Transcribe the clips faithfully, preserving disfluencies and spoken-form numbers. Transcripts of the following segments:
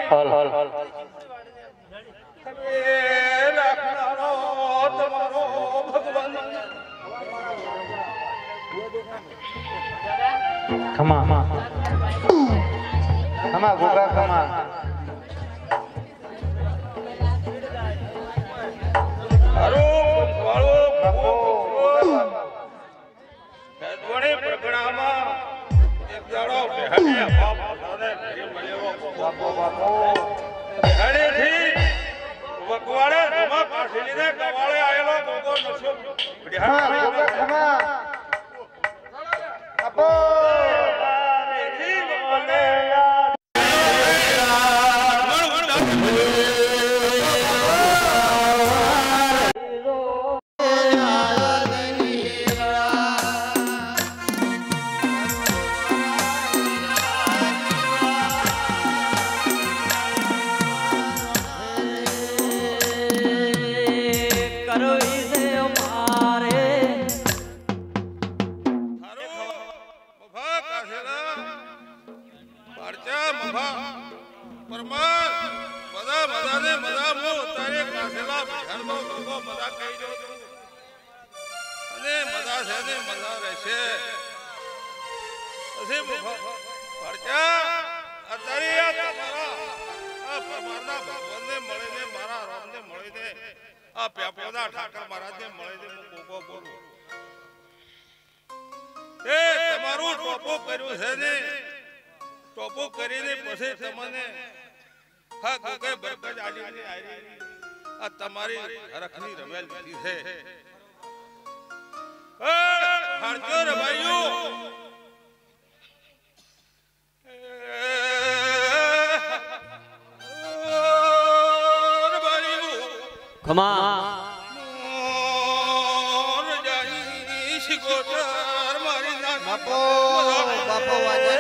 હલ હલ તમારો ભગવાન ખમા ખમા ગોગા ખમા હારો વાળો બાપો હેડવણે પ્રગણામાં એક દાડો બેહડે બાપ બધાને ઘરે મળ્યો બાપો બાપો બેહડેથી વકવાડે રમા કાઠીને કવાળે આયેલો ગોગો નશો ખમા ગોગા ખમા આપો ટોપો કરીને પછી તમને હા કોકે બરકત આલી આરી આ તમારી હરખની રમેલ વિધિ છે એ હાડજો રે ભાઈઓ રે ભાઈઓ ખમા મોર જાઈ શિકોતર મારી ના બાપો બાપો વાજન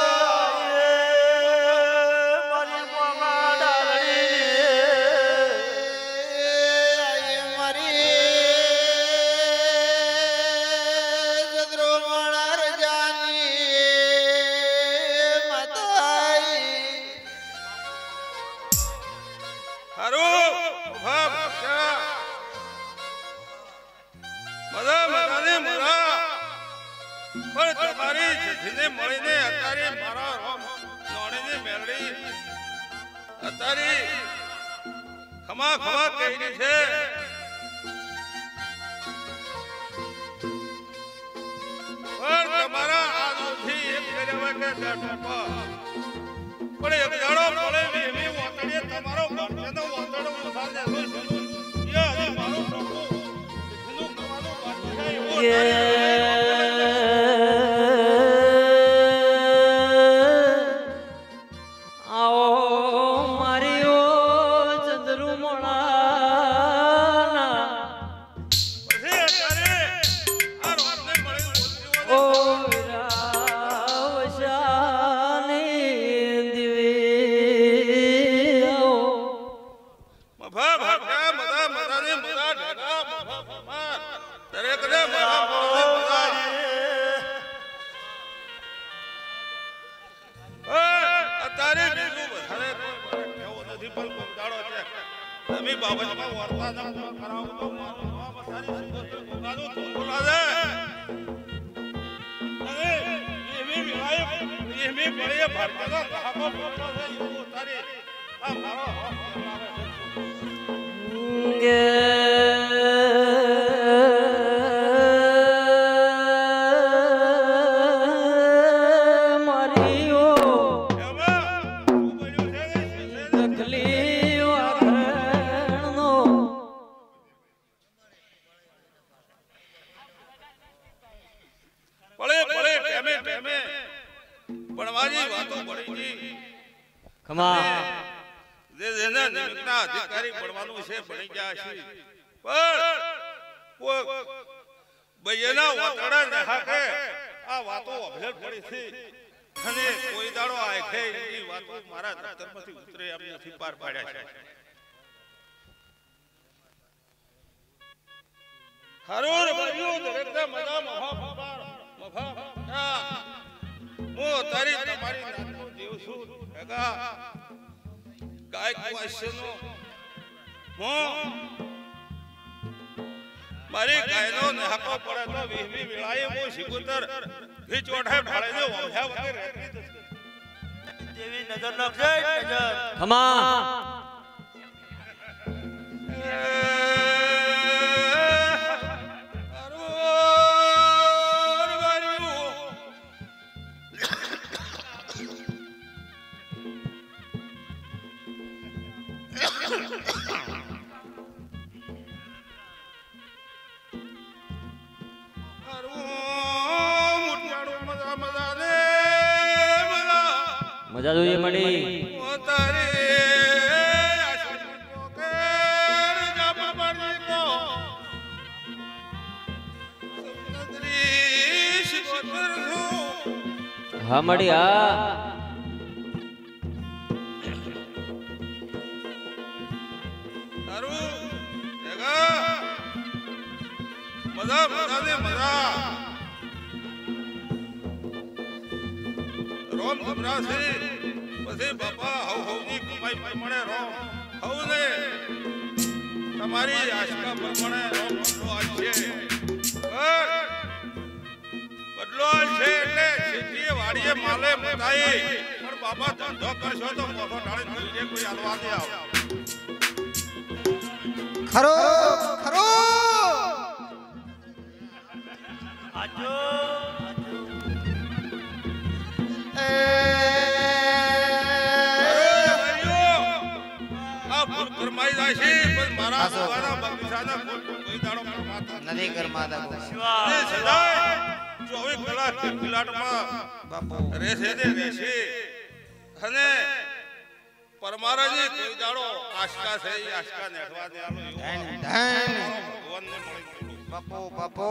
મળીને અત્યારે મારા રોમ નોણીને મેળડી અત્યારે ખમા ખમા કહીને છે પણ તમારા આજથી એક કર્યા કે ડટપા પણ એક દાડો પડે એવી વાતડીએ તમારો ગણનો વાતડો ઉસાર દેતો છે એ આજે મારો પ્રભુ વિષ્ણુ કરવાનો બાકી છે એવો અધિકારી બનવાનું છે ભણી ગયા છે પણ બૈયના વાતડા નહાકે આ વાતો અભેલ પડી છે અને કોઈ દાડો આખે એ વાતો મારા દફતરમાંથી ઉતરે એમ નથી પાર પાડ્યા છે હરોર ભાઈઓ દરેકના મજા મફા ફપાર મફા હું તારી તમારી નાતનો દેવ છું હેગા ગાયક વાસ્યનો હું મારી ગાયનો નહાકો પડે તો વીહમી વેળાએ હું સિકુતર ભીચ ઓઢે ઢાળીને ઓઢ્યા વગર રહેતી દેવી નજર નાખજે નજર ખમા મજા જોઈએ મળી હા મળી હા મજા મજા ને મજા રોમ ગમરાસી પછી બાપા હવ હવની કમાઈ પ્રમાણે રોમ હવને તમારી આશકા પ્રમાણે રોમ બદલો આવશે બદલો આવશે એટલે સીટીએ વાડીએ માલે મતાઈ પણ બાપા ધંધો કરશો તો મોટો ઢાળી જોઈએ કોઈ હાલવા દે આવ ખરો ખરો આજો નથી કરમાતા ચોવીસ કલાક કિલાટમાં બાપુ રહેશે ને રહેશે અને પરમારાજી કોઈ દાડો આશકા છે એ આશકા નેઠવા દે આલો ધન એવો ધન ભગવાનને મળી બાપુ બાપુ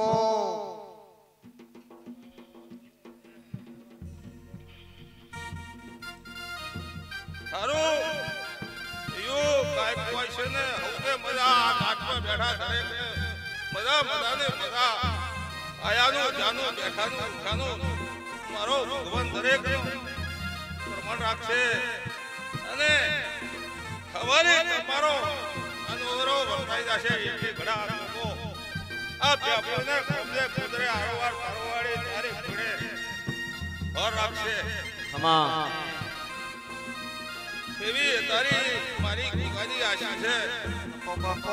સારું યો કાઈ કોઈ છે ને હવે મજા આ નાટમાં બેઠા કરે છે મજા મજા ને મજા આયાનું જાનું બેઠાનું ઉઠાનું મારો ભગવાન દરેક પ્રમાણ રાખશે અને ખબરે તમારો અનવરો વર્તાઈ જશે એટલે ઘણા લોકો આ બેપોને કોમલે કુદરે આરવાર પરવાડે ત્યારે ઘડે ઓર રાખશે ખમા એવી તારી મારી ગુગાની આશા છે બાપુ બાપુ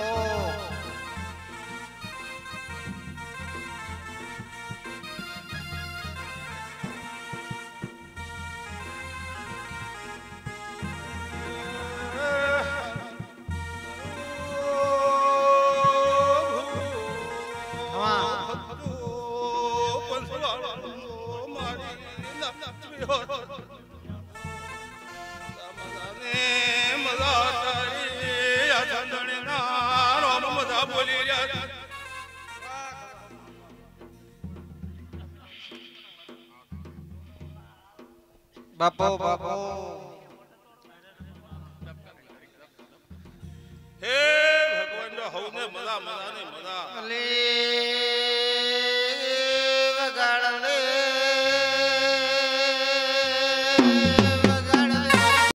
બાપુ બાપુ હે ભગવાન જો હવને મજા મજા